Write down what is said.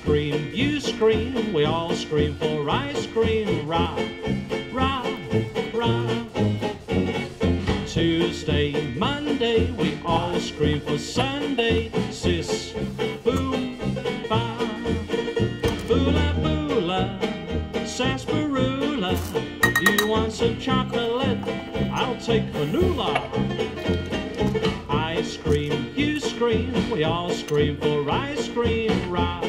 scream, you scream, we all scream for ice cream. Rah, rah, rah. Tuesday, Monday, we all scream for Sunday. Sis, boom, ba, boola, boola, sarsaparilla. You want some chocolate? I'll take vanilla. I scream, you scream, we all scream for ice cream. Rah,